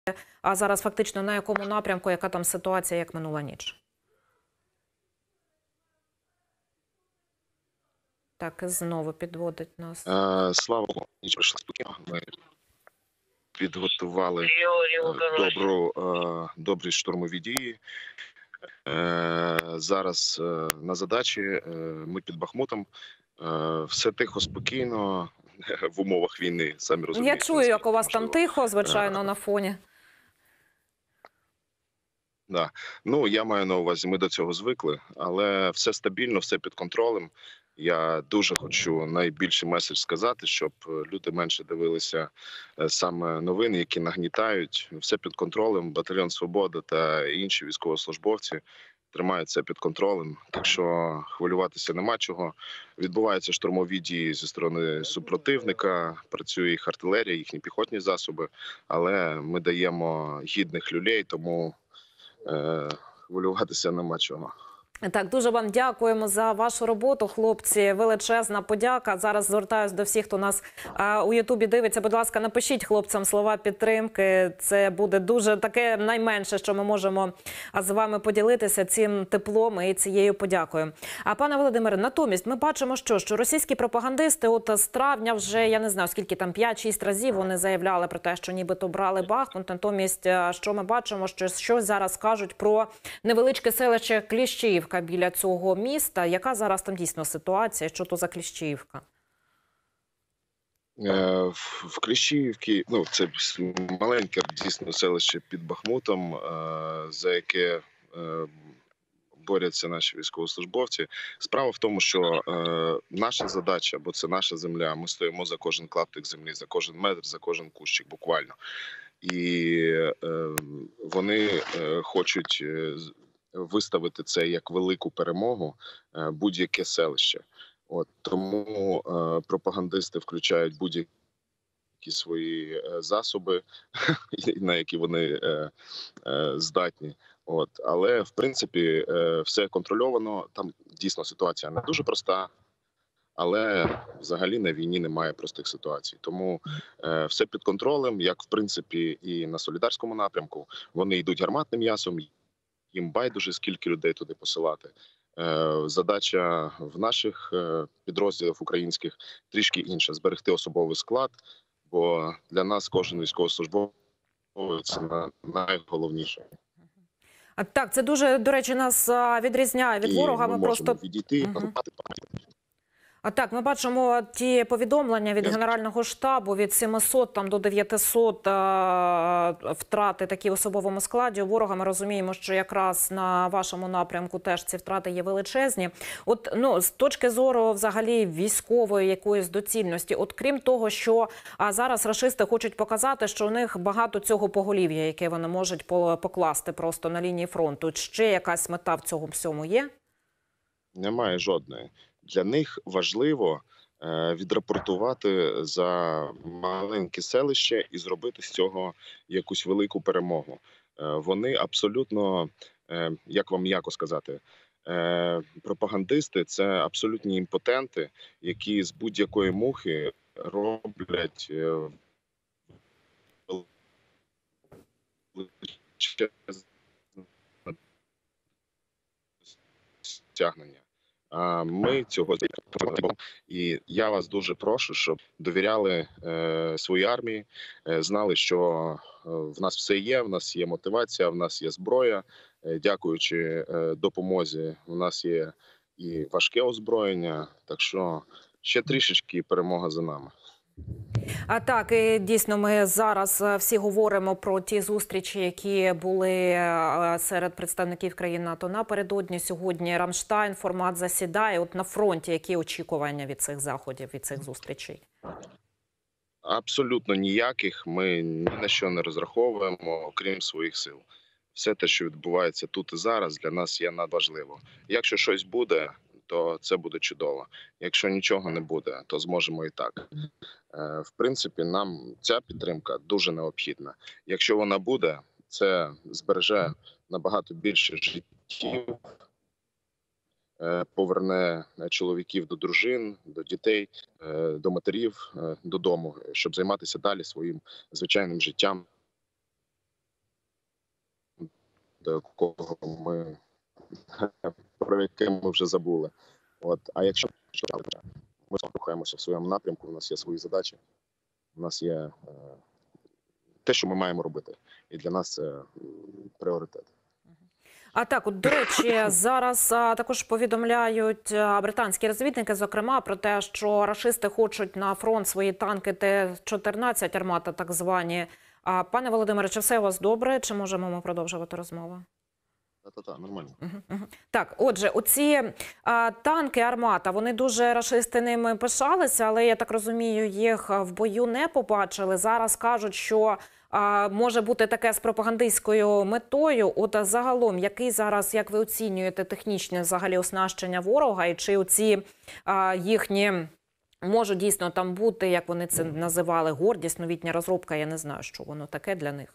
А зараз фактично на якому напрямку, яка там ситуація, як минула ніч? Так, і знову підводить нас. Слава Богу, ніч пройшла спокійно. Ми підготували добрі штурмові дії. Зараз на задачі ми під Бахмутом. Все тихо, спокійно, в умовах війни, самі розумієте. Я чую, як у вас там тихо, звичайно, на фоні. Да. Ну, я маю на увазі, ми до цього звикли, але все стабільно, все під контролем. Я дуже хочу найбільший меседж сказати, щоб люди менше дивилися саме новини, які нагнітають. Все під контролем. Батальйон «Свобода» та інші військовослужбовці тримають це під контролем. Так що хвилюватися нема чого. Відбуваються штурмові дії зі сторони супротивника, працює їх артилерія, їхні піхотні засоби, але ми даємо гідних люлей, тому хвилюватися нема чого. Так, дуже вам дякуємо за вашу роботу, хлопці. Величезна подяка. Зараз звертаюсь до всіх, хто нас у Ютубі дивиться. Будь ласка, напишіть хлопцям слова підтримки. Це буде дуже таке найменше, що ми можемо з вами поділитися цим теплом і цією подякою. А пане Володимире, натомість ми бачимо, що російські пропагандисти от з травня вже, я не знаю, скільки там, 5-6 разів вони заявляли про те, що нібито брали Бахмут. Натомість, що ми бачимо, що зараз кажуть про невеличке селище Кліщіївка біля цього міста. Яка зараз там дійсно ситуація? Що то за Кліщіївка? В Кліщіївці, ну, це маленьке дійсно селище під Бахмутом, за яке борються наші військовослужбовці. Справа в тому, що наша задача, бо це наша земля, ми стоїмо за кожен клаптик землі, за кожен метр, за кожен кущик буквально. І вони хочуть виставити це як велику перемогу, будь-яке селище. Тому пропагандисти включають будь-які свої засоби, на які вони здатні. Але, в принципі, все контрольовано. Там дійсно ситуація не дуже проста, але взагалі на війні немає простих ситуацій. Тому все під контролем, як, в принципі, і на Солідарському напрямку. Вони йдуть гарматним м'ясом, їм байдуже, скільки людей туди посилати. Задача в наших підрозділах українських трішки інша – зберегти особовий склад, бо для нас кожен військовослужбовець – це найголовніше. Так, це дуже, до речі, нас відрізняє від ворога. Ми можемо відійти, А так, ми бачимо ті повідомлення від Генерального штабу, від 700 до 900 втрати такі в особовому складі. У ворога ми розуміємо, що якраз на вашому напрямку теж ці втрати є величезні. З точки зору взагалі військової якоїсь доцільності, крім того, що зараз рашисти хочуть показати, що у них багато цього поголів'я, яке вони можуть покласти просто на лінії фронту. Ще якась мета в цьому всьому є? Немає жодної. Для них важливо відрапортувати за маленьке селище і зробити з цього якусь велику перемогу. Вони абсолютно, як вам м'яко сказати, пропагандисти – це абсолютні імпотенти, які з будь-якої мухи роблять стягнення. Ми цього зробимо. І я вас дуже прошу, щоб довіряли своїй армії, знали, що в нас все є, в нас є мотивація, в нас є зброя. Дякуючи допомозі, у нас є і важке озброєння, так що ще трішечки перемога за нами. А так, і дійсно ми зараз всі говоримо про ті зустрічі, які були серед представників країн НАТО напередодні. Сьогодні Рамштайн, формат засідає. На фронті які очікування від цих заходів, від цих зустрічей? Абсолютно ніяких. Ми ні на що не розраховуємо, окрім своїх сил. Все те, що відбувається тут і зараз, для нас є надважливо. Якщо щось буде, то це буде чудово. Якщо нічого не буде, то зможемо і так. В принципі, нам ця підтримка дуже необхідна. Якщо вона буде, це збереже набагато більше життів, поверне чоловіків до дружин, до дітей, до матерів додому, щоб займатися далі своїм звичайним життям. до якого ми про яке ми вже забули. А якщо ми рухаємося в своєму напрямку, у нас є свої задачі, у нас є те, що ми маємо робити, і для нас це пріоритет. А так, от, до речі, зараз також повідомляють британські розвідники, зокрема, про те, що рашисти хочуть на фронт свої танки Т-14, армата так звані. Пане Володимире, чи все у вас добре? Чи можемо ми продовжувати розмову? Та-та-та, нормально. Так, отже, оці танки «Армата», вони дуже рашисти ними пишалися, але, я так розумію, їх в бою не побачили. Зараз кажуть, що може бути таке з пропагандистською метою. От загалом, який зараз, як ви оцінюєте технічне взагалі оснащення ворога, і чи оці їхні можуть дійсно там бути, як вони це називали, гордість, новітня розробка, я не знаю, що воно таке для них.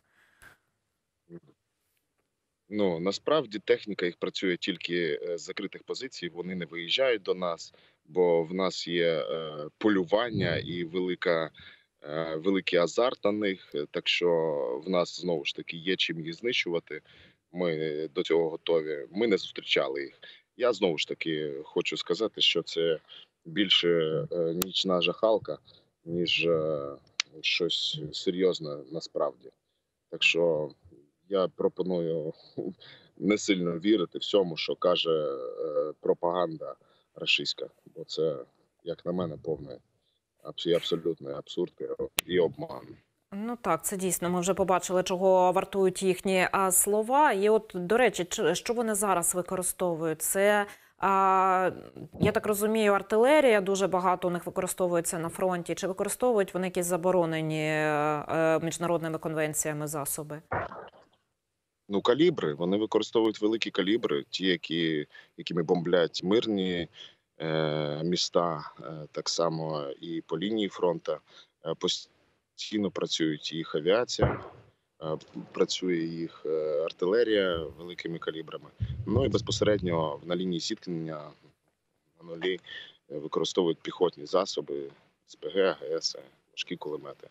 Ну, насправді техніка їх працює тільки з закритих позицій, вони не виїжджають до нас, бо в нас є полювання і великий азарт на них, так що в нас знову ж таки є чим їх знищувати, ми до цього готові, ми не зустрічали їх. Я знову ж таки хочу сказати, що це більше нічна жахалка, ніж щось серйозне насправді. Так що я пропоную не сильно вірити всьому, що каже пропаганда рашистська, бо це, як на мене, повний абсолютний абсурд і обман. Ну так, це дійсно, ми вже побачили, чого вартують їхні слова. І от, до речі, що вони зараз використовують? Це, я так розумію, артилерія дуже багато у них використовується на фронті. Чи використовують вони якісь заборонені міжнародними конвенціями засоби? Ну, калібри, вони використовують великі калібри, ті, якими бомблять мирні міста, так само і по лінії фронту. Постійно працюють їх авіація, працює їх артилерія великими калібрами. Ну і безпосередньо на лінії зіткнення на нулі використовують піхотні засоби, СПГ, АГС, важкі кулемети.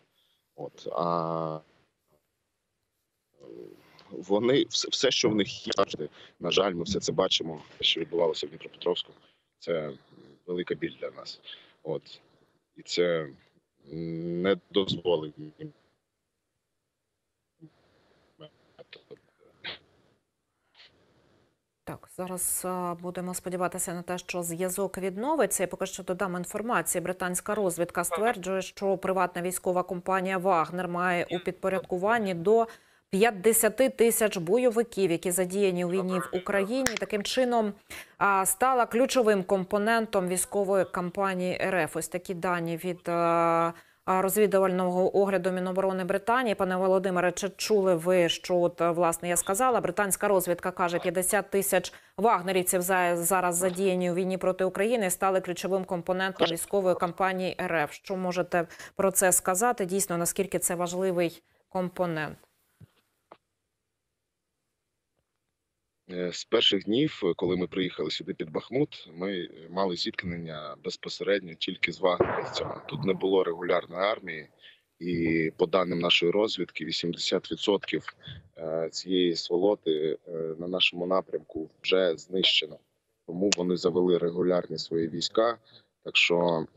Вони, все, що в них є, на жаль, ми все це бачимо, що відбувалося в Дніпропетровську. Це велика біль для нас. І це не дозволить їм. Так, зараз будемо сподіватися на те, що зв'язок відновиться. І поки що додам інформації. Британська розвідка стверджує, що приватна військова компанія «Вагнер» має у підпорядкуванні до 50 тисяч бойовиків, які задіяні у війні в Україні. Таким чином стала ключовим компонентом військової кампанії РФ. Ось такі дані від розвідувального огляду Міноборони Британії. Пане Володимире, чи чули ви, що от, власне, я сказала? Британська розвідка каже, 50 тисяч вагнерівців зараз задіяні у війні проти України стали ключовим компонентом військової кампанії РФ. Що можете про це сказати? Дійсно, наскільки це важливий компонент? З перших днів, коли ми приїхали сюди під Бахмут, ми мали зіткнення безпосередньо тільки з вагнерівцями. Тут не було регулярної армії, і по даним нашої розвідки, 80% цієї сволоти на нашому напрямку вже знищено. Тому вони завели регулярні свої війська, так що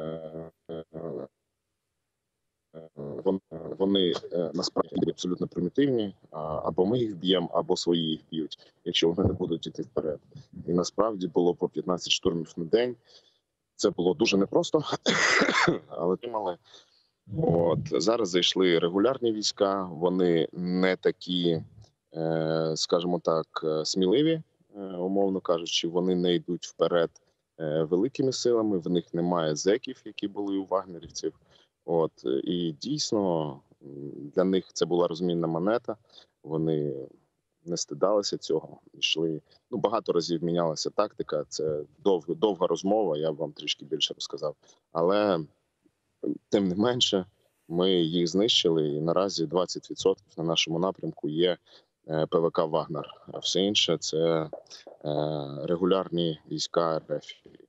вони насправді абсолютно примітивні, або ми їх б'ємо, або свої їх б'ють, якщо вони не будуть йти вперед. І насправді було по 15 штурмів на день. Це було дуже непросто, але тримали. Зараз зайшли регулярні війська, вони не такі, скажімо так, сміливі, умовно кажучи, вони не йдуть вперед великими силами, в них немає зеків, які були у вагнерівців. І дійсно для них це була розмінна монета. Вони не стидалися цього. Йшли. Багато разів мінялася тактика. Це довга розмова. Я б вам трішки більше розказав. Але тим не менше, ми їх знищили. І наразі 20% на нашому напрямку є ПВК «Вагнер». А все інше – це регулярні війська РФ.